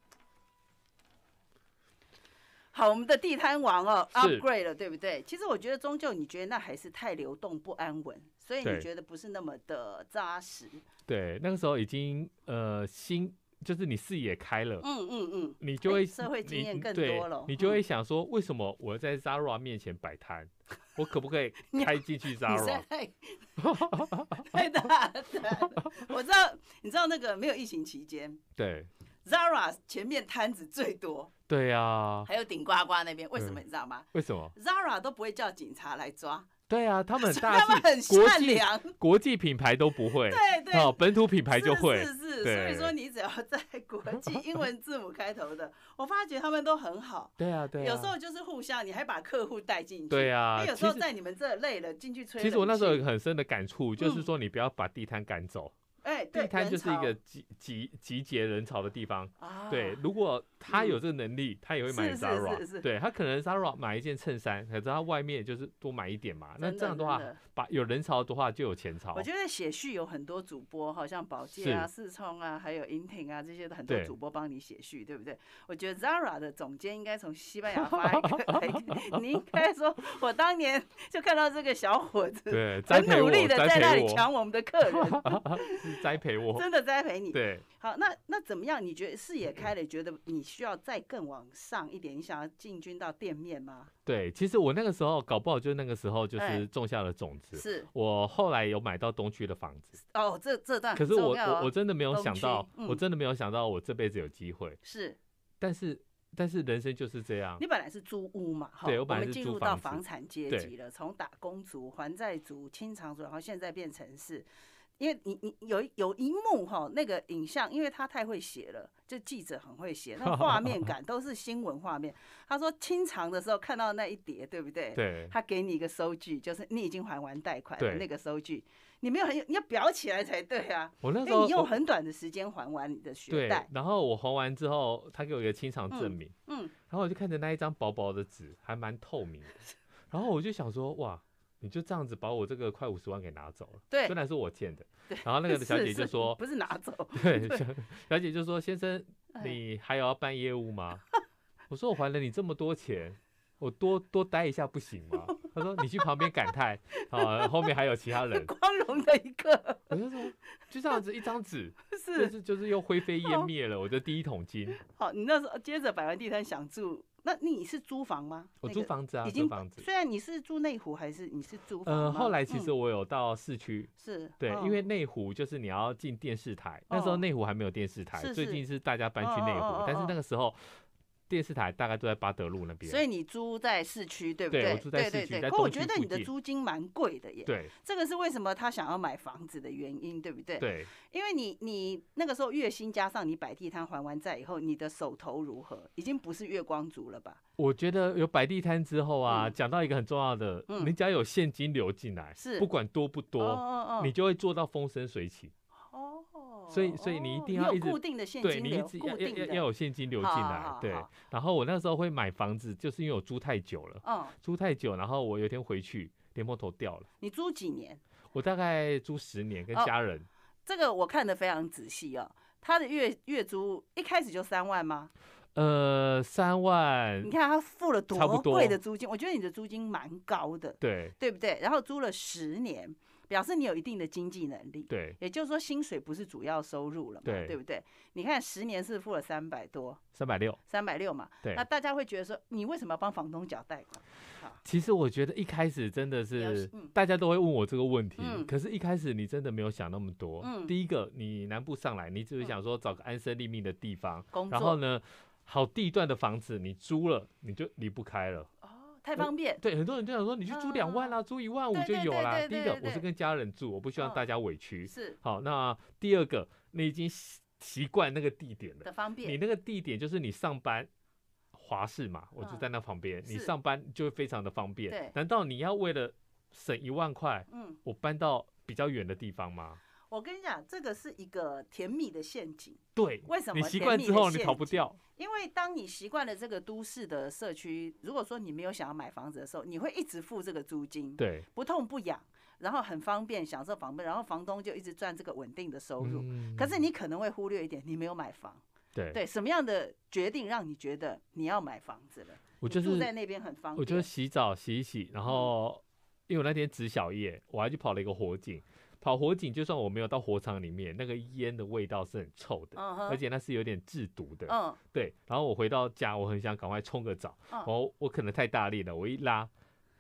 好，我们的地摊王upgrade 了，对不对？其实我觉得终究你觉得那还是太流动不安稳，所以你觉得不是那么的扎实。 对，那个时候已经就是你视野开了，你就会社会经验更多了， 你就会想说，为什么我在 Zara 面前摆摊？ 我可不可以开进去 Zara？ 太大了。我知道，你知道那个没有疫情期间， 对 Zara 前面摊子最多， 对呀， 还有顶呱呱那边，为什么你知道吗为什么？ ？Zara 都不会叫警察来抓。 对啊，他们很大气， 他们很善良， 国际品牌都不会， 对对， 本土品牌就会， 是，所以说你只要在国际英文字母开头的，我发觉他们都很好。 对啊，对啊， 有时候就是互相，你还把客户带进去。 对啊， 有时候在你们这累了进去吹。 其实我那时候有一个很深的感触，就是说你不要把地摊赶走。地摊就是一个集结人潮的地方。对，如果他有这个能力，他也会买 Zara。对，他可能 Zara 买一件衬衫，可是他外面就是多买一点嘛。那这样的话，有人潮的话就有钱潮。 我觉得写序有很多主播，好像宝洁啊、世聪啊，还有英挺啊，这些很多主播帮你写序，对不对？我觉得 Zara 的总监应该从西班牙发一个，你应该说，我当年就看到这个小伙子， 对， 很努力的在那里抢我们的客人。 栽培我， 真的栽培你。 对， 好，那怎么样？你觉得视野开了，觉得你需要再更往上一点？你想要进军到店面吗？ 对，其实我那个时候搞不好就那个时候就是种下了种子。 是， 我后来有买到东区的房子。 哦，这段可是我真的没有想到，我真的没有想到我这辈子有机会。 是， 但是人生就是这样。 你本来是租屋嘛， 对，我本来是进入到房产阶级了，从打工族、还债族、清偿族，然后现在变成是。因为你有一幕那个影像，因为他太会写了，就记者很会写，那画面感都是新闻画面。他说清偿的时候看到那一叠，对不对？ 对。 他给你一个收据，就是你已经还完贷款的那个收据，你没有你要裱起来才对啊。 我那时候你用很短的时间还完你的学贷。 对，然后我还完之后，他给我一个清偿证明。然后我就看着那一张薄薄的纸，还蛮透明的。然后我就想说，哇。你就这样子把我这个快50万给拿走了， 对， 虽然是我欠的。然后那个小姐就说， 不是拿走， 对，小姐就说，先生，你还有要办业务吗？我说我还了你这么多钱，我多待一下不行吗？他说你去旁边感叹，后面还有其他人， 光荣的一个。 我就说就这样子一张纸，就是又灰飞烟灭了，我的第一桶金。 好，你那时候接着摆完地摊想住。那你是租房吗？ 我租房子啊， 已经租房子。 虽然你是住内湖，还是你是租房吗？ 后来其实我有到市区， 是对，因为内湖就是你要进电视台，那时候内湖还没有电视台，最近是大家搬去内湖，但是那个时候电视台大概都在八德路那边。 所以你租在市区，对不对？ 对，我住在市区。 可我觉得你的租金蛮贵的耶。 对， 这个是为什么他想要买房子的原因，对不对？ 对， 因为你那个时候月薪加上你摆地摊还完债以后，你的手头如何？已经不是月光族了吧？ 我觉得有摆地摊之后啊，讲到一个很重要的，你只要有现金流进来，不管多不多，你就会做到风生水起。所以你一定要一直固定的现金流， 对，你要有现金流进来，对。然后我那时候会买房子，就是因为我租太久了，租太久，然后我有一天回去，莲蓬头掉了。 你租几年？ 我大概租10年，跟家人。 这个我看得非常仔细哦。他的月租一开始就3万吗 ？3万。 你看他付了多贵的租金，我觉得你的租金蛮高的， 对， 对不对？然后租了10年。表示你有一定的经济能力， 对， 也就是说薪水不是主要收入了嘛，对不对？你看10年是付了300多，360嘛， 对。 那大家会觉得说，你为什么要帮房东缴贷款？ 其实我觉得一开始真的是大家都会问我这个问题，可是一开始你真的没有想那么多。第一个，你南部上来，你只是想说找个安身立命的地方，然后呢，好地段的房子你租了，你就离不开了。 太方便， 对，很多人就想说你去租2万啦，租15000就有啦。第一个，我是跟家人住，我不希望大家委屈。 是， 好，那第二个，你已经习惯那个地点了， 的方便。 你那个地点就是你上班华视嘛，我就在那旁边，你上班就会非常的方便。难道你要为了省1万块，我搬到比较远的地方吗？ 我跟你讲，这个是一个甜蜜的陷阱。 对， 为什么？ 你习惯之后你逃不掉。 因为当你习惯了这个都市的社区，如果说你没有想要买房子的时候，你会一直付这个租金， 对， 不痛不痒，然后很方便，享受房本，然后房东就一直赚这个稳定的收入。可是你可能会忽略一点，你没有买房。对，什么样的决定让你觉得你要买房子了？ 我就是住在那边很方便。 我就是洗澡洗一洗，然后因为我那天值小夜，我还去跑了一个火警。跑火警，就算我没有到火场里面，那个烟的味道是很臭的，而且那是有点制毒的。对。然后我回到家，我很想赶快冲个澡，我可能太大力了，我一拉，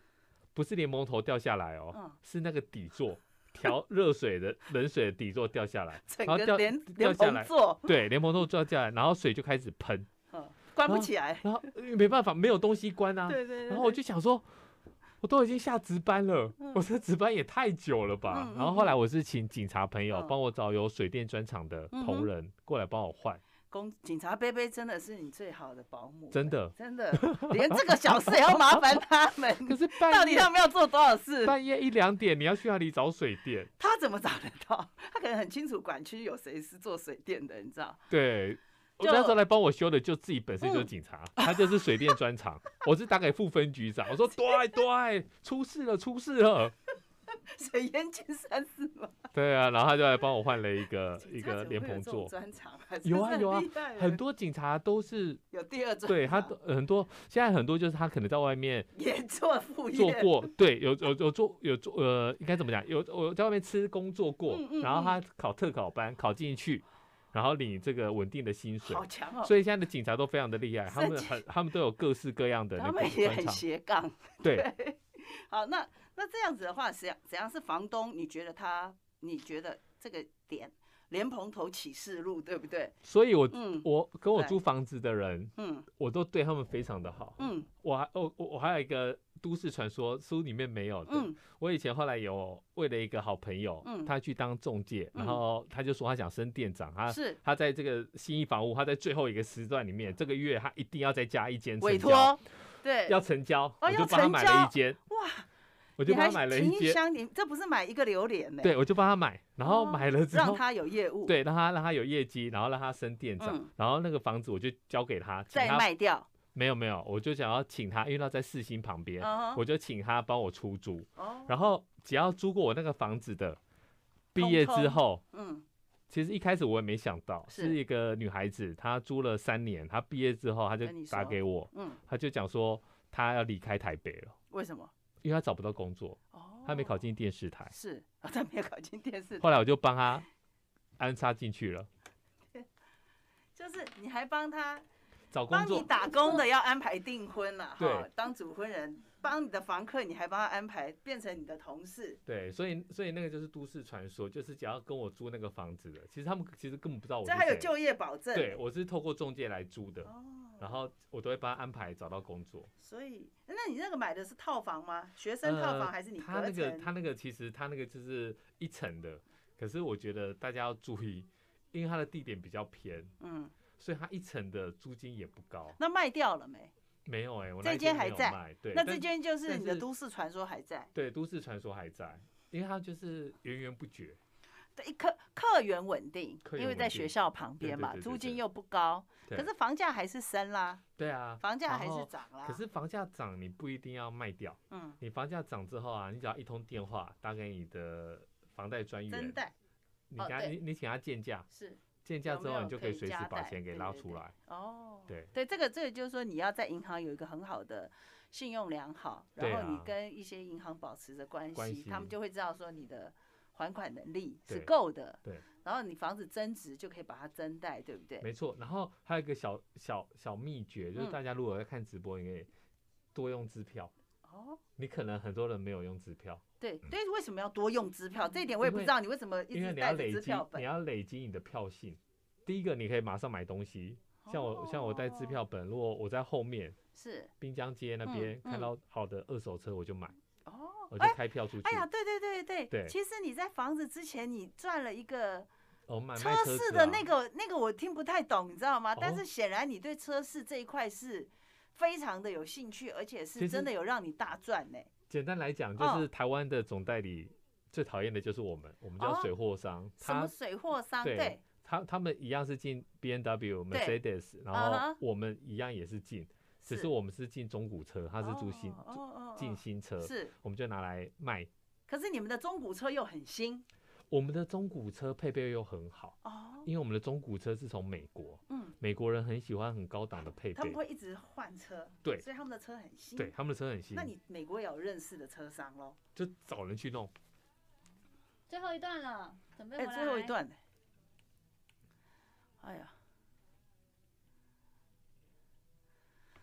不是莲蓬头掉下来哦， 嗯是那个底座调热水的冷水的底座掉下来， 整然后个莲下来蓬座， 对，莲蓬头掉下来，然后水就开始喷， 关不起来。 然后没办法，没有东西关啊。 对对对。 然后我就想说，我都已经下值班了，我这值班也太久了吧。然后后来我是请警察朋友帮我找有水电专场的同仁过来帮我换。 警察贝贝真的是你最好的保姆， 真的， 连这个小事也要麻烦他们。 可是到底他们要做多少事？ 半夜1、2点，你要去哪里找水电？ 他怎么找得到？他可能很清楚管区有谁是做水电的，你知道？ 对，我那时候来帮我修的就自己本身就是警察，他就是水电专长。我是打给副分局长，我说对，出事了。 水淹金山寺吗？ 对啊，然后他就来帮我换了一个莲蓬座。 专长有啊，很多警察都是有第二专长。 对他很多，现在很多就是他可能在外面也做副业做过，对，有做应该怎么讲？我在外面吃工作过，然后他考特考班考进去。然后领这个稳定的薪水， 好强哦！ 所以现在的警察都非常的厉害，他们都有各式各样的那个专长， 他们也很斜杠。 对， 好，那这样子的话，怎样是房东？你觉得这个点莲蓬头启示录，对不对？ 所以我跟我租房子的人，我都对他们非常的好。我还有一个都市传说书里面没有的，我以前后来有为了一个好朋友，他去当仲介，然后他就说他想升店长，他在这个信义房屋，他在最后一个时段里面，这个月他一定要再加一间委托，对， 要成交，我就帮他买了一间， 哇！ 我就帮他买了一间， 你这不是买一个榴莲呢？ 对，我就帮他买，然后买了之后让他有业务， 对，让他有业绩，然后让他升店长，然后那个房子我就交给他， 再卖掉。 没有，我就想要请他，因为他在世新旁边，我就请他帮我出租。然后只要租过我那个房子的，毕业之后，其实一开始我也没想到，是一个女孩子，她租了3年，她毕业之后，她就打给我，她就讲说她要离开台北了。 为什么？ 因为她找不到工作，她没考进电视台。 是，她没有考进电视台。 后来我就帮她安插进去了。 就是你还帮她找工作， 帮你打工的要安排订婚了， 对， 当主婚人，帮你的房客你还帮他安排变成你的同事。 对，所以那个就是都市传说，就是只要跟我租那个房子的，其实他们根本不知道我是谁。 这还有就业保证。 对，我是透过中介来租的，然后我都会帮他安排找到工作。 所以，那你那个买的是套房吗？学生套房还是你隔层？ 他那个其实他那个就是1层的，可是我觉得大家要注意，因为它的地点比较偏，所以它1层的租金也不高。 那卖掉了没？ 没有我这间还在。 对， 那这间就是你的都市传说还在。 对，都市传说还在，因为它就是源源不绝。 对，客源稳定，因为在学校旁边嘛，租金又不高，可是房价还是升啦。 对啊， 房价还是涨啦。 可是房价涨，你不一定要卖掉。你房价涨之后啊，你只要一通电话打给你的房贷专员， 增贷， 你请他建价是。 建价之后，你就可以随时把钱给拉出来。 对，这个就是说你要在银行有一个很好的信用良好，然后你跟一些银行保持着关系，他们就会知道说你的还款能力是够的。 对， 然后你房子增值就可以把它增贷，对不对？ 没错。然后还有一个小秘诀，就是大家如果在看直播，你可以多用支票。你可能很多人没有用支票。 对，为什么要多用支票？这一点我也不知道，你为什么一直带着支票本？ 你要累积你的票性。第一个，你可以马上买东西，像我带支票本，如果我在后面是滨江街那边看到好的2手车，我就买。我就开票出去。 哎呀，对，其实你在房子之前，你赚了一个车市的那个我听不太懂，你知道吗？但是显然你对车市这一块是非常的有兴趣，而且是真的有让你大赚呢。 简单来讲，就是台湾的总代理最讨厌的就是我们叫水货商。 什么水货商？对， 他们一样是进 B&W、Mercedes， 然后我们一样也是进，只是我们是进中古车，他是进新车，我们就拿来卖。 可是你们的中古车又很新。 我们的中古车配备又很好，因为我们的中古车是从美国，美国人很喜欢很高档的配备， 他们会一直换车， 对， 所以他们的车很新， 对，他们的车很新。 那你美国也有认识的车商咯？ 就找人去弄。 最后一段了，准备回来。 最后一段呢？哎呀，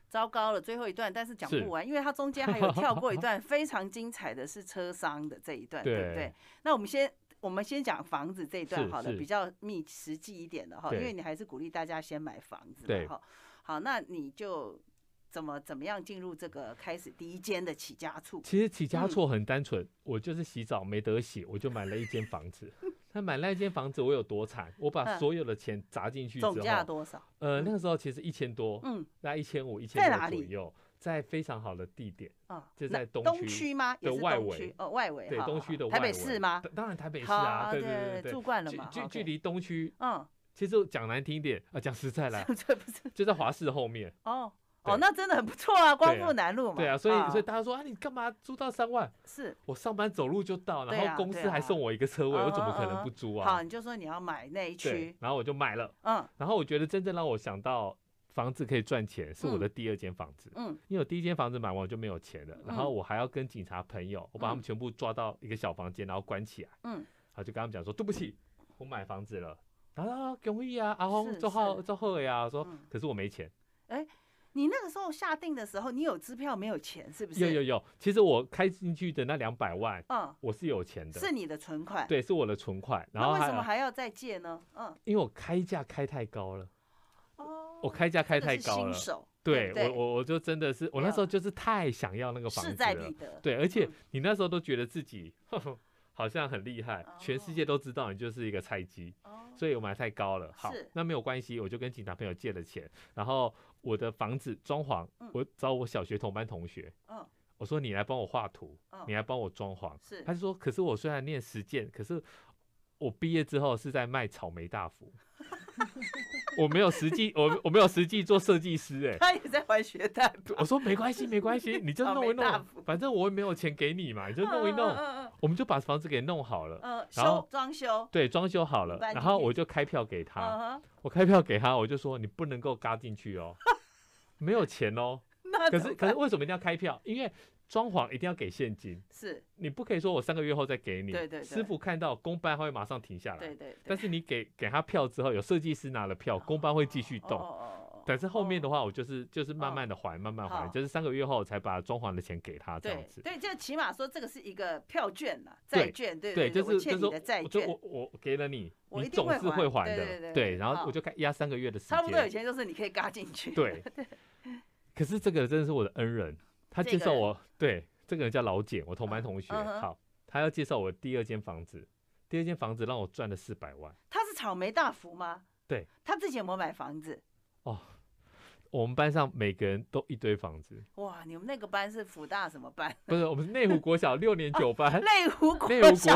糟糕了，最后一段，但是讲不完，因为它中间还有跳过一段非常精彩的是车商的这一段，对不对？那我们先讲房子这一段好了，比较实际一点的哈，因为你还是鼓励大家先买房子嘛哈。好，那你就怎么样进入这个开始第一间的起家处？ 其实起家处很单纯，我就是洗澡没得洗，我就买了一间房子。他买那一间房子，我有多惨？我把所有的钱砸进去之后， 总价多少？ 那个时候其实1000多，大概1500、1000多左右，在非常好的地点，就在东区吗？ 的外围外围， 对，东区的外围， 台北市吗？ 当然台北市啊，对， 住惯了嘛。 距离东区，其实讲难听一点讲实在来，就在华视后面。 那真的很不错啊，光复南路嘛。 对啊，所以大家说你干嘛租到3万？ 是我上班走路就到，然后公司还送我一个车位，我怎么可能不租啊？ 好，你就说你要买那一区， 然后我就买了。然后我觉得真正让我想到房子可以赚钱，是我的第2间房子。因为我第1间房子买完我就没有钱了，然后我还要跟警察朋友，我把他们全部抓到一个小房间，然后关起来。好，就跟他们讲说对不起，我买房子了。然后恭喜啊，阿红做好呀。我说可是我没钱。 你那个时候下定的时候，你有支票没有钱，是不是？ 有。其实我开进去的那200万，我是有钱的， 是你的存款。 对，是我的存款。然后那为什么还要再借呢？ 因为我开价开太高了。我开价开太高了。 新手。 对，我就真的是，我那时候就是太想要那个房子了。势在必得。 对，而且你那时候都觉得自己好像很厉害，全世界都知道你就是一个菜鸡，所以我买太高了。好，那没有关系，我就跟警察朋友借了钱，然后我的房子装潢，我找我小学同班同学，我说你来帮我画图，你来帮我装潢，他就说，可是我虽然念实践，可是我毕业之后是在卖草莓大福。我没有实际做设计师。 他也在还学贷。 我说没关系，你就弄一弄，反正我也没有钱给你嘛，你就弄一弄，我们就把房子给弄好了，然后装修， 对，装修好了，然后我就开票给他，我开票给他，我就说你不能够嘎进去哦，没有钱哦。可是为什么一定要开票？因为装潢一定要给现金， 是你不可以说我3个月后再给你。 对， 师傅看到公班会马上停下来。 对。 但是你给他票之后，有设计师拿了票，公班会继续动。但是后面的话，我就是慢慢的还，慢慢还，就是3个月后才把装潢的钱给他这样子。 对，就起码说这个是一个票券啦，债券，对， 就是欠你的债券， 我给了你，你总是会还的，对。然后我就压3个月的时间， 差不多有钱就是你可以嘎进去。 对。可是这个真的是我的恩人，他介绍我，对，这个人叫老简，我同班同学。好，他要介绍我第2间房子，第2间房子让我赚了400万。 他是草莓大福吗？ 对。 他之前有没有买房子？ 我们班上每个人都一堆房子。 哇，你们那个班是辅大什么班？ 不是，我们是内湖国小6年9班。 内湖国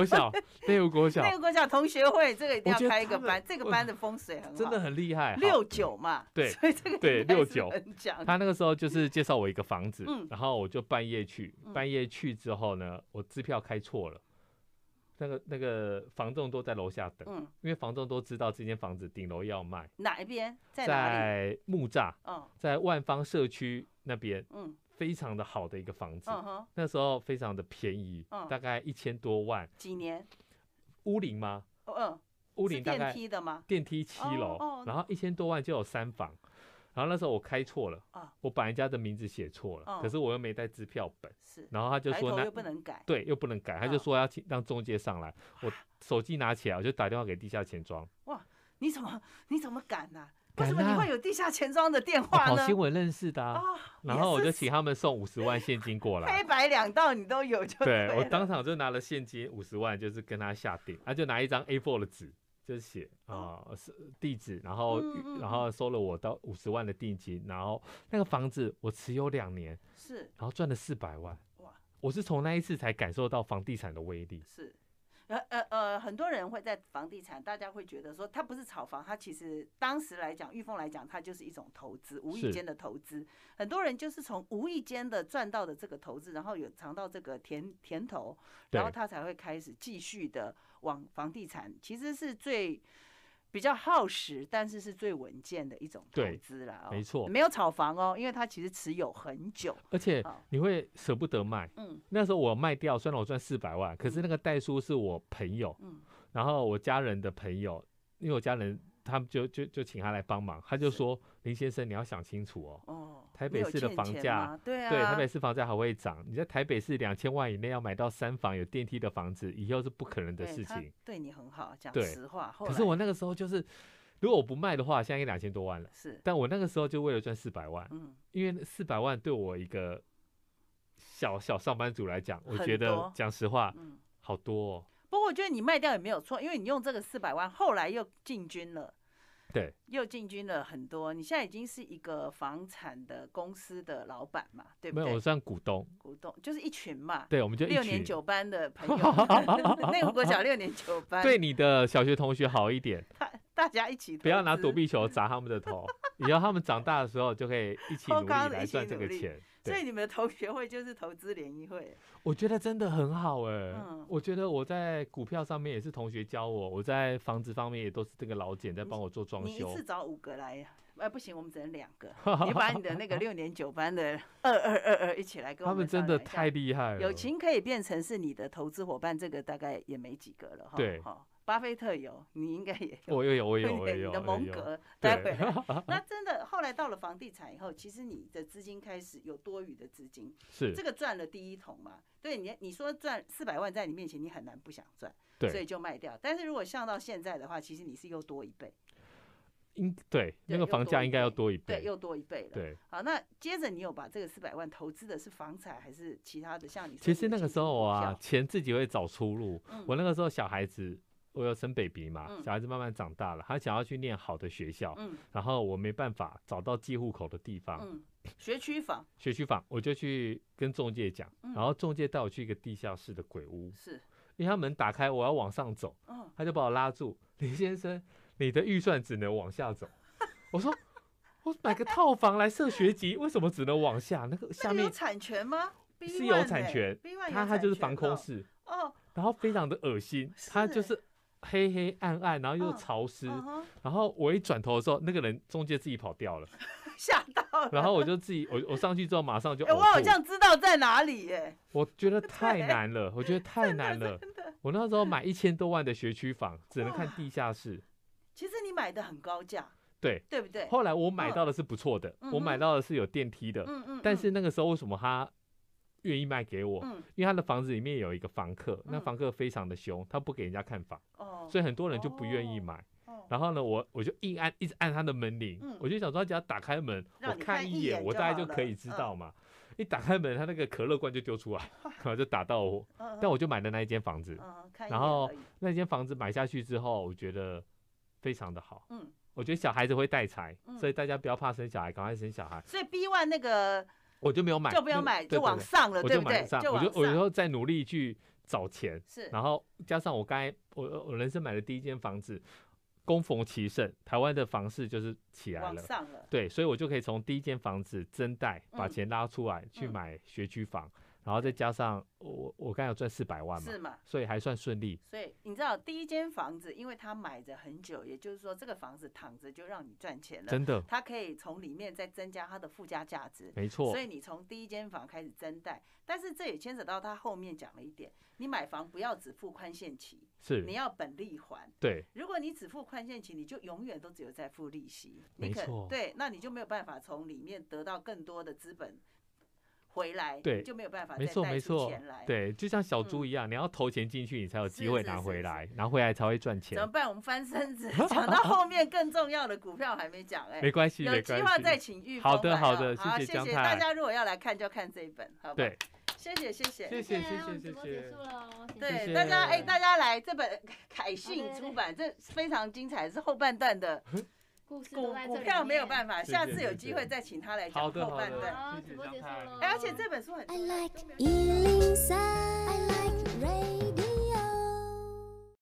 小同学会，这个一定要开一个班，这个班的风水很好， 真的很厉害。 69嘛， 对， 所以这个对69 很讲。 他那个时候就是介绍我一个房子，然后我就半夜去之后呢，我支票开错了。那个房仲都在楼下等，因为房仲都知道这间房子顶楼要卖。 哪一边？在哪里？ 在木栅，在万方社区那边，非常的好的一个房子。那时候非常的便宜，大概1000多万。 几年？ 屋龄吗？屋龄大概电梯的吗？ 电梯7楼，然后1000多万就有3房。然后那时候我开错了，我把人家的名字写错了，可是我又没带支票本，然后他就说又不能改， 对，又不能改，他就说要让中介上来，我手机拿起来，我就打电话给地下钱庄。 哇，你怎么敢啊？为什么你会有地下钱庄的电话呢？ 跑新闻认识的然后我就请他们送50万现金过来， 黑白2道你都有就对了。 对，我当场就拿了现金50万，就是跟他下定，他就拿一张 A4 的纸。就是写地址，然后收了我到50万的定金，然后那个房子我持有2年，然后赚了400万。哇！我是从那一次才感受到房地产的威力。 是。很多人会在房地产，大家会觉得说，它不是炒房，它其实当时来讲，裕丰来讲，它就是一种投资，无意间的投资。很多人就是从无意间的赚到的这个投资，然后有尝到这个甜头，然后他才会开始继续的往房地产，其实是比较耗时，但是是最稳健的一种投资啦。 没错， 没有炒房哦，因为它其实持有很久， 而且你会舍不得卖。那时候我卖掉，虽然我赚400万，可是那个代书是我朋友，然后我家人的朋友，因为我家人他们就请他来帮忙，他就说林先生你要想清楚哦，台北市的房价， 对啊， 对，台北市房价还会涨，你在台北市2000万以内要买到3房有电梯的房子，以后是不可能的事情。 对你很好，讲实话。 可是我那个时候就是，如果我不卖的话，现在应该2000多万了。 是， 但我那个时候就为了赚400万，因为400万对我一个小上班族来讲，我觉得讲实话，好多哦。 不过我觉得你卖掉也没有错，因为你用这个400万，后来又进军了。 对， 又进军了很多。你现在已经是一个房产的公司的老板嘛，对不对？ 没有，我算股东。 股东就是一群嘛。 对，我们就 6年9班的朋友，内湖国小6年9班。 对你的小学同学好一点， 大家一起， 不要拿躲避球砸他们的头，以后他们长大的时候就可以一起努力来赚这个钱。 所以你们的同学会就是投资联谊会， 我觉得真的很好我觉得我在股票上面也是同学教我，我在房子方面也都是这个老茧在帮我做装修。 你一次找5个来，不行，我们只能2个。你把你的那个6年9班的2222一起来跟我们。 他们真的太厉害了， 友情可以变成是你的投资伙伴，这个大概也没几个了哈。 对。 巴菲特有，你应该也有。 我有， 你的蒙格带回来。那真的，后来到了房地产以后，其实你的资金开始有多余的资金， 是这个赚了第一桶嘛？对，你说赚400万在你面前，你很难不想赚，所以就卖掉。但是如果像到现在的话，其实你是又多1倍。 对，那个房价应该要多1倍， 对，又多1倍了。 对， 好，那接着你有把这个400万投资的是房产还是其他的？像你其实那个时候啊，钱自己会找出路。我那个时候小孩子。我有生 baby 嘛，小孩子慢慢长大了，他想要去念好的学校，然后我没办法找到寄户口的地方， 学区房， 我就去跟中介讲，然后中介带我去一个地下室的鬼屋， 是因为他门打开，我要往上走，他就把我拉住，林先生，你的预算只能往下走。我说我买个套房来设学籍，为什么只能往下？那个下面有产权吗？ 是有产权，它就是防空室然后非常的恶心，它就是黑黑暗暗，然后又潮湿，然后我一转头的时候，那个人中介自己跑掉了， 吓到了。 然后我就自己，我上去之后马上就， 我好像知道在哪里耶。 我觉得太难了，我觉得太难了。我那时候买1000多万的学区房，只能看地下室。 其实你买的很高价， 对不对？ 后来我买到的是不错的，我买到的是有电梯的，但是那个时候为什么他愿意卖给我？因为他的房子里面有一个房客，那房客非常的凶，他不给人家看房，所以很多人就不愿意买。然后呢，我就一直按他的门铃，我就想说，他只要打开门，我看一眼，我大概就可以知道嘛。一打开门，他那个可乐罐就丢出来，然后就打到我。但我就买了那一间房子，然后那间房子买下去之后，我觉得非常的好。我觉得小孩子会带财，所以大家不要怕生小孩，赶快生小孩。 所以 B1 那个。 我就没有买， 就不用买，就往上了，对不对？ 我以后再努力去找钱， 是， 然后加上我我人生买的第一间房子，恭逢其盛，台湾的房市就是起来了，往上了， 对，所以我就可以从第一间房子增贷，把钱拉出来去买学区房。然后再加上我刚才有赚400万嘛， 是嘛？ 所以还算顺利。 所以你知道第一间房子，因为它买着很久，也就是说这个房子躺着就让你赚钱了， 真的。 它可以从里面再增加它的附加价值， 没错。 所以你从第一间房开始增贷，但是这也牵扯到他后面讲了一点，你买房不要只付宽限期， 是你要本利还。 对， 如果你只付宽限期，你就永远都只有在付利息， 没错。 对，那你就没有办法从里面得到更多的资本。回来， 对， 就没有办法再带出钱来。对，就像小猪一样，你要投钱进去，你才有机会拿回来，拿回来才会赚钱。 怎么办？我们翻身子，讲到后面更重要的股票还没讲没关系， 有计划再请玉峰。 好的，好的， 谢谢江太。 大家如果要来看，就看这一本，好吧？ 对， 谢谢。 对， 大家来这本凯信出版，这非常精彩，是后半段的。股票没有办法，下次有机会再请他来讲后半段。 好，直播结束喽。 而且这本书很。